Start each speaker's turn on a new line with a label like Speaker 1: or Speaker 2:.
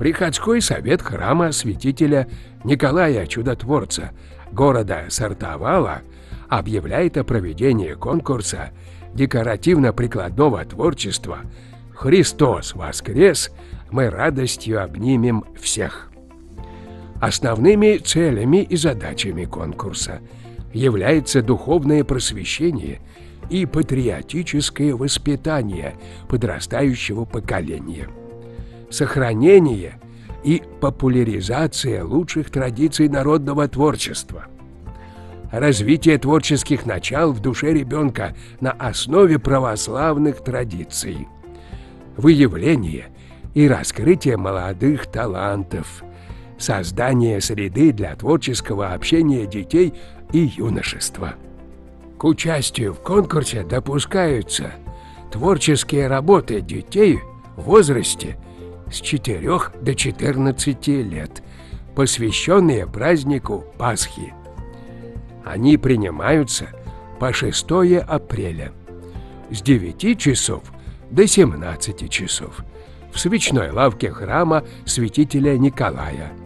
Speaker 1: Приходской совет храма святителя Николая Чудотворца города Сартовала объявляет о проведении конкурса декоративно-прикладного творчества «Христос воскрес! Мы радостью обнимем всех». Основными целями и задачами конкурса является духовное просвещение и патриотическое воспитание подрастающего поколения, сохранение и популяризация лучших традиций народного творчества, развитие творческих начал в душе ребенка на основе православных традиций, выявление и раскрытие молодых талантов, создание среды для творческого общения детей и юношества. К участию в конкурсе допускаются творческие работы детей в возрасте с 4 до 14 лет, посвященные празднику Пасхи. Они принимаются по 6 апреля с 9 часов до 17 часов в свечной лавке храма святителя Николая